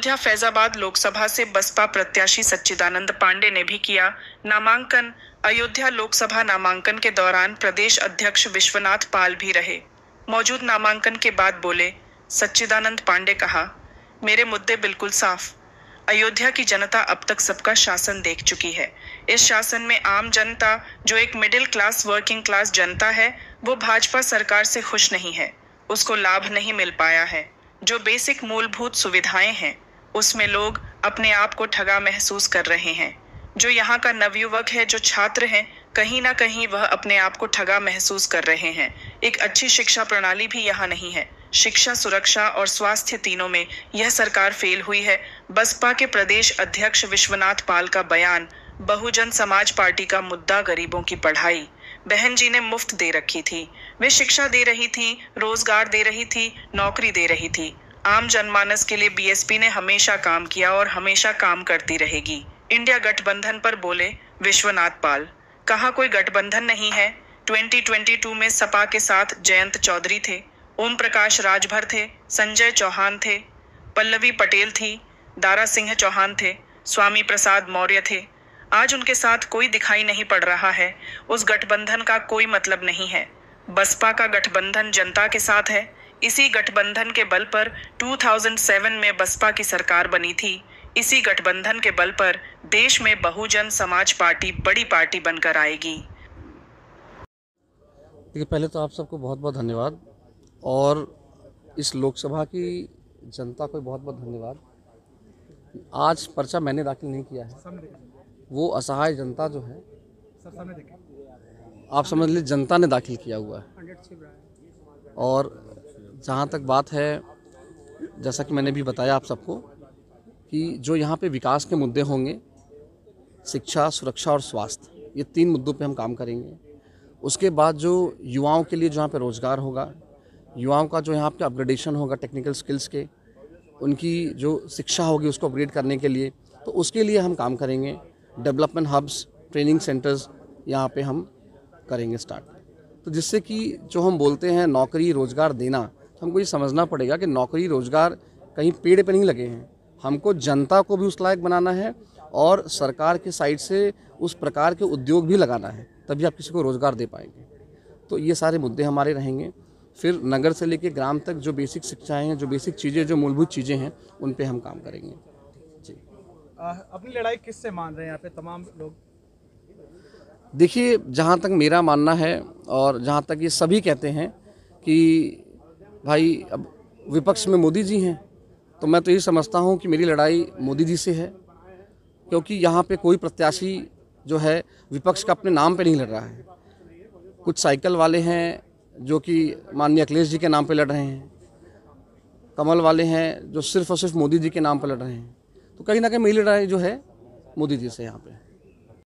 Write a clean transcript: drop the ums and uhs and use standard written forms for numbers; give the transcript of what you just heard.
अयोध्या फैजाबाद लोकसभा से बसपा प्रत्याशी सच्चिदानंद पांडे ने भी किया नामांकन। अयोध्या लोकसभा नामांकन के दौरान प्रदेश अध्यक्ष विश्वनाथ पाल भी रहे। मौजूद नामांकन के बाद बोले सच्चिदानंद पांडे, कहा, मेरे मुद्दे बिल्कुल साफ। अयोध्या की जनता अब तक सबका शासन देख चुकी है। इस शासन में आम जनता, जो एक मिडिल क्लास वर्किंग क्लास जनता है, वो भाजपा सरकार से खुश नहीं है। उसको लाभ नहीं मिल पाया है। जो बेसिक मूलभूत सुविधाएं हैं, उसमें लोग अपने आप को ठगा महसूस कर रहे हैं। जो यहाँ का नवयुवक है, जो छात्र हैं, कहीं ना कहीं वह अपने आप को ठगा महसूस कर रहे हैं। एक अच्छी शिक्षा प्रणाली भी यहाँ नहीं है। शिक्षा, सुरक्षा और स्वास्थ्य, तीनों में यह सरकार फेल हुई है। बसपा के प्रदेश अध्यक्ष विश्वनाथ पाल का बयान, बहुजन समाज पार्टी का मुद्दा गरीबों की पढ़ाई। बहन जी ने मुफ्त दे रखी थी। वे शिक्षा दे रही थी, रोजगार दे रही थी, नौकरी दे रही थी। आम जनमानस के लिए बीएसपी ने हमेशा काम किया और हमेशा काम करती रहेगी। इंडिया गठबंधन पर बोले विश्वनाथ पाल, कहा कोई गठबंधन नहीं है। 2022 में सपा के साथ जयंत चौधरी थे, ओम प्रकाश राजभर थे, संजय चौहान थे, पल्लवी पटेल थी, दारा सिंह चौहान थे, स्वामी प्रसाद मौर्य थे। आज उनके साथ कोई दिखाई नहीं पड़ रहा है। उस गठबंधन का कोई मतलब नहीं है। बसपा का गठबंधन जनता के साथ है। इसी गठबंधन के बल पर 2007 में बसपा की सरकार बनी थी। इसी गठबंधन के बल पर देश में बहुजन समाज पार्टी बड़ी पार्टी बनकर आएगी। देखिए, पहले तो आप सबको बहुत बहुत धन्यवाद और इस लोकसभा की जनता को बहुत बहुत धन्यवाद। आज पर्चा मैंने दाखिल नहीं किया है, वो असहाय जनता जो है, आप समझ लीजिए जनता ने दाखिल किया हुआ है। और जहाँ तक बात है, जैसा कि मैंने भी बताया आप सबको, कि जो यहाँ पे विकास के मुद्दे होंगे, शिक्षा, सुरक्षा और स्वास्थ्य, ये 3 मुद्दों पे हम काम करेंगे। उसके बाद जो युवाओं के लिए जहाँ पे रोज़गार होगा, युवाओं का जो यहाँ पे अपग्रेडेशन होगा टेक्निकल स्किल्स के, उनकी जो शिक्षा होगी उसको अपग्रेड करने के लिए, तो उसके लिए हम काम करेंगे। डेवलपमेंट हब्स, ट्रेनिंग सेंटर्स यहाँ पे हम करेंगे स्टार्ट। तो जिससे कि जो हम बोलते हैं नौकरी रोज़गार देना, तो हमको ये समझना पड़ेगा कि नौकरी रोज़गार कहीं पेड़ पे नहीं लगे हैं। हमको जनता को भी उस लायक बनाना है और सरकार के साइड से उस प्रकार के उद्योग भी लगाना है, तभी आप किसी को रोज़गार दे पाएंगे। तो ये सारे मुद्दे हमारे रहेंगे। फिर नगर से लेके ग्राम तक जो बेसिक शिक्षाएँ हैं, जो बेसिक चीज़ें, जो मूलभूत चीज़ें हैं, उन पे हम काम करेंगे। जी, अपनी लड़ाई किससे मान रहे हैं यहाँ पे तमाम लोग? देखिए, जहाँ तक मेरा मानना है और जहाँ तक ये सभी कहते हैं कि भाई अब विपक्ष में मोदी जी हैं, तो मैं तो यही समझता हूँ कि मेरी लड़ाई मोदी जी से है। क्योंकि यहाँ पे कोई प्रत्याशी जो है विपक्ष का अपने नाम पे नहीं लड़ रहा है। कुछ साइकिल वाले हैं जो कि माननीय अखिलेश जी के नाम पे लड़ रहे हैं, कमल वाले हैं जो सिर्फ और सिर्फ मोदी जी के नाम पर लड़ रहे हैं। तो कहीं ना कहीं मेरी लड़ाई जो है मोदी जी से यहाँ पे।